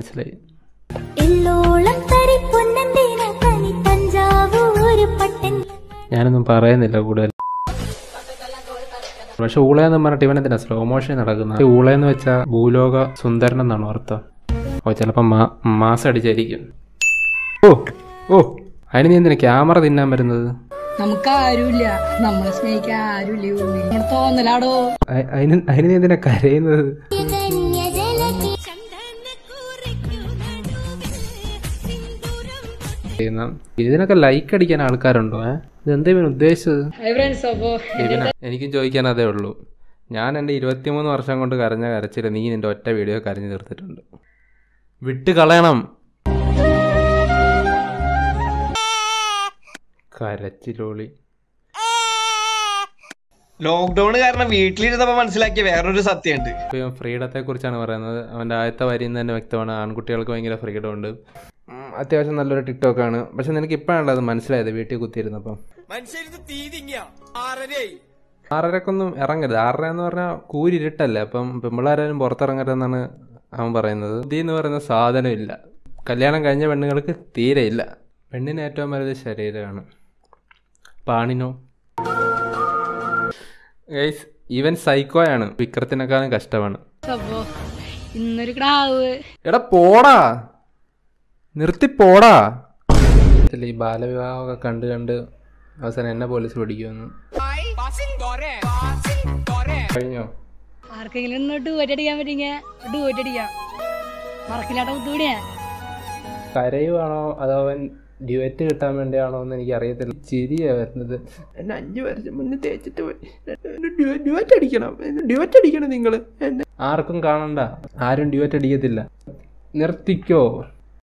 മനസ്സിലായി. ഞാനൊന്നും പറയുന്നില്ല കൂടുതൽ. പക്ഷെ ഊളയെന്ന് പറഞ്ഞിട്ട് ഇവനെന്തിനാ സ്ലോ മോഷൻ നടക്കുന്നത്? ഊളയെന്ന് വെച്ചാൽ ഭൂലോക സുന്ദരൻ എന്നാണോ അർത്ഥം? ഓ ചിലപ്പോൾ മാസം അടിച്ചായിരിക്കും. ഓ ഓ അതിന് നീ എന്തിനാ ക്യാമറ തിന്നാൻ വരുന്നത്? നമുക്ക് ആരുമില്ല, നമ്മളെ സ്നേഹിക്കാൻ ആരുമില്ല തോന്നലാടോ. അതിന് നീ എന്തിനാ കരയുന്നത്? ഇതിനൊക്കെ ലൈക്ക് അടിക്കാൻ ആൾക്കാരുണ്ടോ? ഇതെന്താ ഇവൻ ഉദ്ദേശിച്ചത്? എനിക്കും ചോദിക്കാൻ അതേ ഉള്ളൂ. ഞാൻ എൻ്റെ 23 വർഷം കൊണ്ട് കരഞ്ഞ കരച്ചില്ല നീ നിന്റെ ഒറ്റ വീഡിയോ കരഞ്ഞു തീർത്തിട്ടുണ്ട്. വിട്ട് കളയണം കരച്ചിലോളി. ലോക്ക്ഡൌൺ കാരണം വീട്ടിലിരുന്നപ്പോ മനസ്സിലാക്കിയ വേറൊരു സത്യമുണ്ട്. ഇപ്പം ഫ്രീഡത്തെ കുറിച്ചാണ് പറയുന്നത്. അവൻ്റെ ആദ്യത്തെ വരിയിൽ നിന്ന് തന്നെ വ്യക്തമാണ് ആൺകുട്ടികൾക്ക് ഭയങ്കര ഫ്രീഡം ഉണ്ട്. അത്യാവശ്യം നല്ലൊരു ടിക്ടോക്കാണ്. പക്ഷെ നിനക്ക് ഇപ്പോഴാണല്ലോ അത് മനസ്സിലായത് വീട്ടിൽ കുത്തിയിരുന്നപ്പം. 6:30ക്കൊന്നും ഇറങ്ങരുത്. 6:30 എന്ന് പറഞ്ഞാൽ കൂരിരുട്ടല്ലേ, അപ്പം പെമ്പിള്ളാരും പുറത്തിറങ്ങരുതെന്നാണ് അവൻ പറയുന്നത്. ബുദ്ധി എന്ന് പറയുന്ന സാധനം ഇല്ല. കല്യാണം കഴിഞ്ഞ പെണ്ണുങ്ങൾക്ക് തീരെ ഇല്ല. പെണ്ണിന് ഏറ്റവും വലുത് ശരീരമാണ്. പാണിനോ ഗൈസ് ഇവൻ സൈക്കോയാണ്. വിക്രത്തിനേക്കാളും കഷ്ടമാണ്. എടാ പോടാ, നിർത്തി പോടാ. ഈ ബാലവിവാഹമൊക്കെ കണ്ട് കണ്ട് അവസാനം എന്നെ പോലീസ് പിടിക്കുമെന്ന്. കഴിഞ്ഞോ? ആർക്കെങ്കിലും ഡുവറ്റടിക്കാൻ പറ്റിയ കരയുവാണോ അതോ അവൻ ഡ്യുവറ്റ് കിട്ടാൻ വേണ്ടിയാണോ എന്ന് എനിക്ക് അറിയത്തില്ല. ചിരിയാ വരുന്നത്. എന്നെ 5 വർഷം മുന്നേ തേച്ചിട്ട് പോയി. ഡ്യുവറ്റ് അടിക്കണം നിങ്ങൾ. ആർക്കും കാണണ്ട, ആരും ഡ്യുവറ്റ് അടിക്കത്തില്ല. നിർത്തിക്കോ.